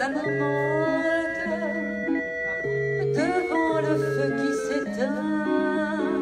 sa marmotte devant le feu qui s'éteint.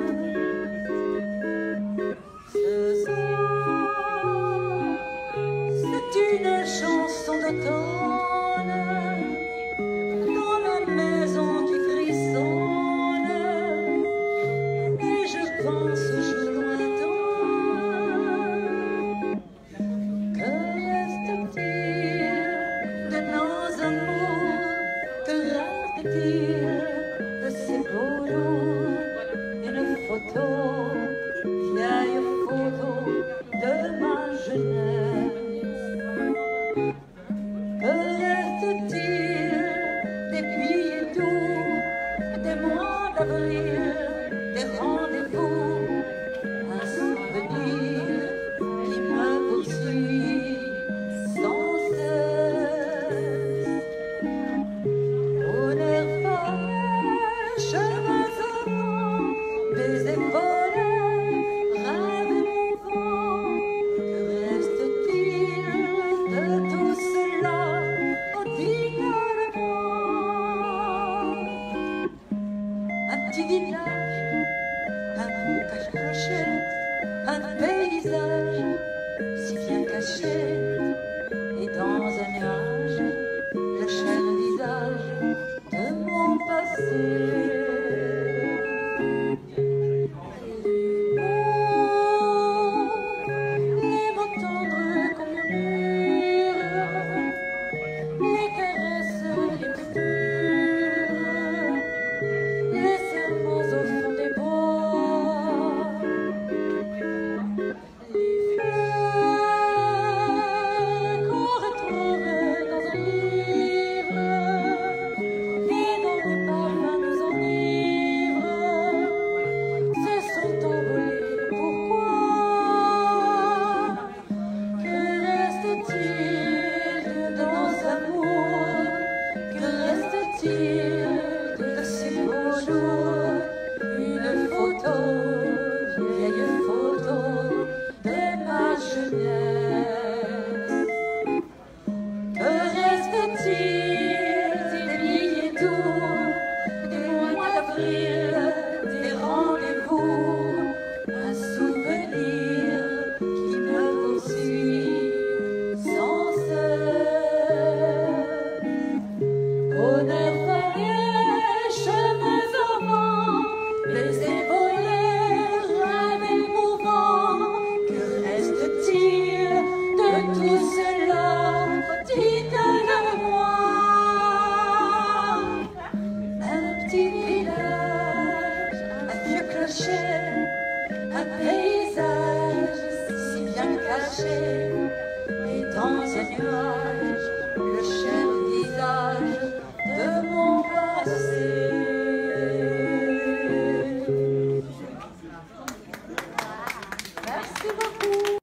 Ce soir, c'est une chanson d'automne dans la maison qui frissonne, et je pense aux jours lointains. Que reste-t-il de nos amours? Que reste-t-il de ces beaux jours? Une photo, vieille photo de ma jeunesse. Que reste-t-il des billets doux, des mois d'avril, des rendez-vous? Un souvenir qui me poursuit sans cesse. Au air frais, cheveux avant, des épaules, rêves mouvants. Que reste-t-il de tout cela? Oh, dites-le-moi. Un petit village, un cachet, un paysage si bien caché, et dans un nuage, le cher visage de mon passé. Oh, les mots tendres qu'on murmure, les caresses, les murmures, les serments au fond des bois, les fleurs qu'on retrouve dans un livre, et dont les parfums nous enivrent, se sont envolés. Pourquoi? Que reste-t-il de nos amours? Que reste-t-il de ces beaux jours? Une photo, vieille photo de ma jeunesse. Que reste-t-il des billets doux, des mois d'avril, des rendez-vous? Un souvenir qui me poursuit sans cesse. Au air frais, cheveux au vent, les épaules, rêves émouvants. Que reste-t-il de tout cela? Dites-le-moi. Un petit village, un vieux clocher, un paysage si bien caché, et dans un nuage,